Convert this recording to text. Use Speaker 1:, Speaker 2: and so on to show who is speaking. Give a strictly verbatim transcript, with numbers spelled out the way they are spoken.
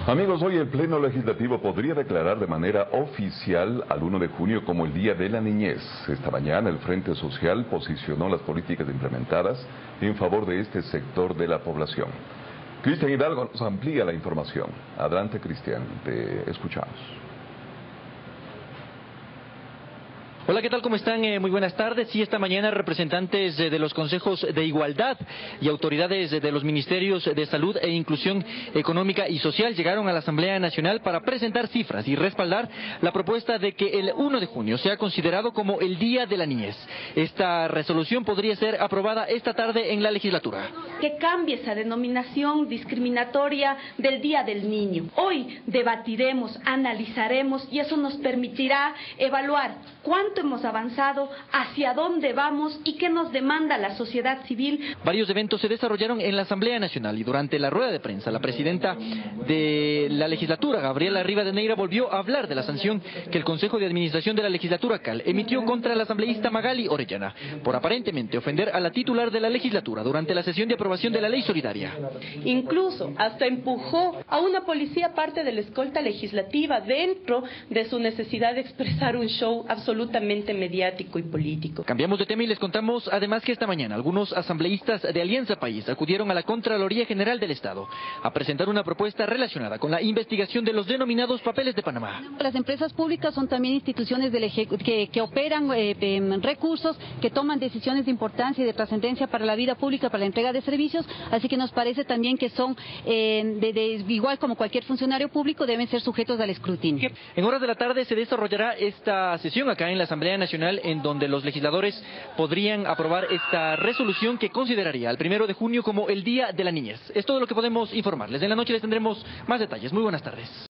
Speaker 1: Amigos, hoy el Pleno Legislativo podría declarar de manera oficial al uno de junio como el Día de la Niñez. Esta mañana el Frente Social posicionó las políticas implementadas en favor de este sector de la población. Cristian Hidalgo nos amplía la información. Adelante, Cristian, te escuchamos.
Speaker 2: Hola, ¿qué tal? ¿Cómo están? Eh, muy buenas tardes. Sí, esta mañana representantes eh, de los consejos de igualdad y autoridades eh, de los ministerios de salud e inclusión económica y social llegaron a la Asamblea Nacional para presentar cifras y respaldar la propuesta de que el uno de junio sea considerado como el Día de la Niñez. Esta resolución podría ser aprobada esta tarde en la legislatura.
Speaker 3: Que cambie esa denominación discriminatoria del Día del Niño. Hoy debatiremos, analizaremos y eso nos permitirá evaluar cuánto hemos avanzado, hacia dónde vamos y qué nos demanda la sociedad civil.
Speaker 2: Varios eventos se desarrollaron en la Asamblea Nacional y durante la rueda de prensa la presidenta de la legislatura, Gabriela Rivadeneira, volvió a hablar de la sanción que el Consejo de Administración de la legislatura C A L emitió contra la asambleísta Magali Orellana por aparentemente ofender a la titular de la legislatura durante la sesión de aprobación de la ley solidaria.
Speaker 4: Incluso hasta empujó a una policía parte de la escolta legislativa dentro de su necesidad de expresar un show absolutamente mediático y político.
Speaker 2: Cambiamos de tema y les contamos además que esta mañana algunos asambleístas de Alianza País acudieron a la Contraloría General del Estado a presentar una propuesta relacionada con la investigación de los denominados papeles de Panamá.
Speaker 5: Las empresas públicas son también instituciones del que, que operan eh, eh, recursos, que toman decisiones de importancia y de trascendencia para la vida pública, para la entrega de servicios, así que nos parece también que son, eh, de, de, igual como cualquier funcionario público, deben ser sujetos al escrutinio.
Speaker 2: En horas de la tarde se desarrollará esta sesión acá en la Asamblea Nacional, en donde los legisladores podrían aprobar esta resolución que consideraría al primero de junio como el Día de la Niñez. Es todo lo que podemos informarles. En la noche les tendremos más detalles. Muy buenas tardes.